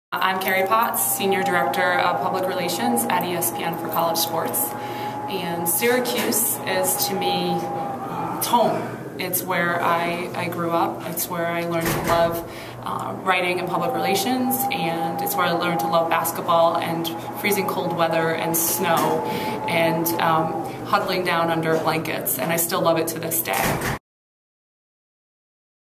I'm Keri Potts, Senior Director of Public Relations at ESPN for college sports. And Syracuse is, to me, it's home. It's where I grew up. It's where I learned to love writing and public relations, and it's where I learned to love basketball and freezing cold weather and snow and huddling down under blankets, and I still love it to this day.